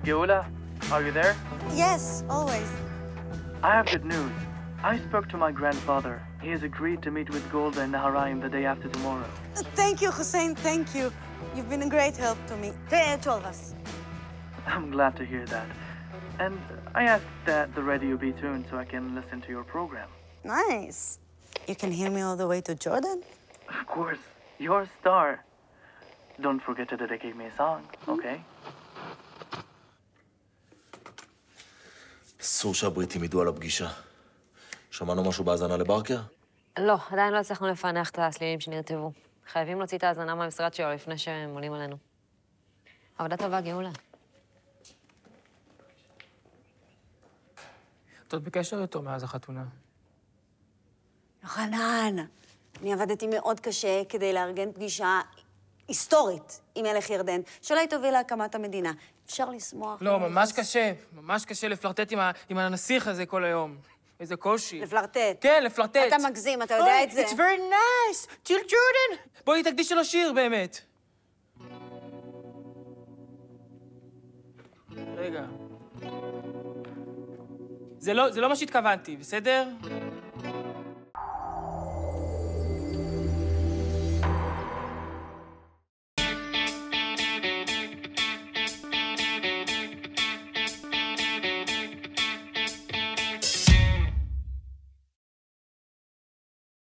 Geula, are you there? Yes, always. I have good news. I spoke to my grandfather. He has agreed to meet with Golda and Naharaim the day after tomorrow. Thank you, Hussein, thank you. You've been a great help to me. To all of us. I'm glad to hear that. And I asked that the radio be tuned so I can listen to your program. Nice. You can hear me all the way to Jordan? Of course, you're a star. Don't forget to dedicate me a song, okay? אסור שהבריטים ידעו על הפגישה. שמענו משהו בהאזנה לברקר? לא, עדיין לא הצלחנו לפענח את הסלילים שנרטבו. חייבים להוציא את ההאזנה מהמשרד שלו לפני שהם עולים עלינו. עבודה טובה, גאולה. את עוד בקשר איתו מאז החתונה. יוחנן, אני עבדתי מאוד קשה כדי לארגן פגישה היסטורית עם מלך ירדן, שאולי תוביל להקמת המדינה. אפשר לשמוח. לא, ממש קשה. ממש קשה לפלרטט עם הנסיך הזה כל היום. איזה קושי. לפלרטט. כן, לפלרטט. אתה מגזים, אתה יודע את זה. It's very nice. Till Jordan. בואי תקדישי לו שיר, באמת. רגע. זה לא מה שהתכוונתי, בסדר?